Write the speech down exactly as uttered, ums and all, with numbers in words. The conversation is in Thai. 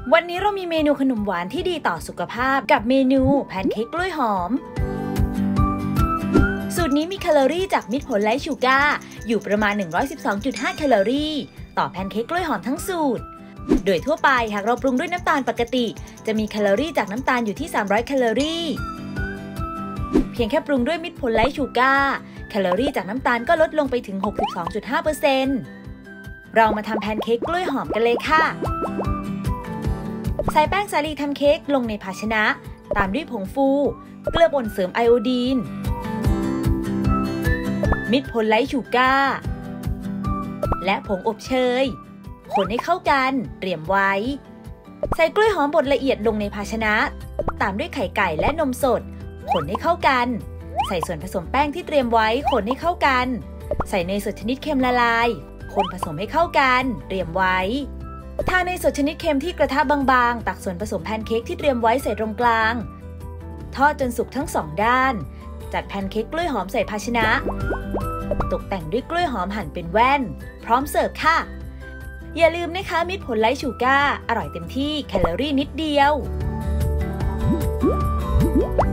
วันนี้เรามีเมนูขนมหวานที่ดีต่อสุขภาพกับเมนูแพนเค้กกล้วยหอมสูตรนี้มีแคลอรี่จากมิตรผลไร้ชูการ์อยู่ประมาณ หนึ่งร้อยสิบสองจุดห้า แคลอรี่ต่อแพนเค้กกล้วยหอมทั้งสูตรโดยทั่วไปหากเราปรุงด้วยน้ำตาลปกติจะมีแคลอรี่จากน้ำตาลอยู่ที่สามร้อยแคลอรี่เพียงแค่ปรุงด้วยมิตรผลไร้ชูการ์แคลอรี่จากน้ำตาลก็ลดลงไปถึง หกสิบสองจุดห้าเปอร์เซ็นต์ เรามาทำแพนเค้กกล้วยหอมกันเลยค่ะใส่แป้งสาลีทำเค้กลงในภาชนะตามด้วยผงฟูเกลือป่นเสริมไอโอดีนมิตรผลไร้ชูการ์และผงอบเชยคนให้เข้ากันเตรียมไว้ใส่กล้วยหอมบดละเอียดลงในภาชนะตามด้วยไข่ไก่และนมสดคนให้เข้ากันใส่ส่วนผสมแป้งที่เตรียมไว้คนให้เข้ากันใส่เนยสดชนิดเค็มละลายคนผสมให้เข้ากันเตรียมไว้ทาเนยสดชนิดเค็มที่กระทะบางๆตักส่วนผสมแพนเค้กที่เตรียมไว้ใส่ตรงกลางทอดจนสุกทั้งสองด้านจัดแพนเค้กกล้วยหอมใส่ภาชนะตกแต่งด้วยกล้วยหอมหั่นเป็นแว่นพร้อมเสิร์ฟค่ะอย่าลืมนะคะมิตรผลไร้ชูการ์อร่อยเต็มที่แคลอรี่นิดเดียว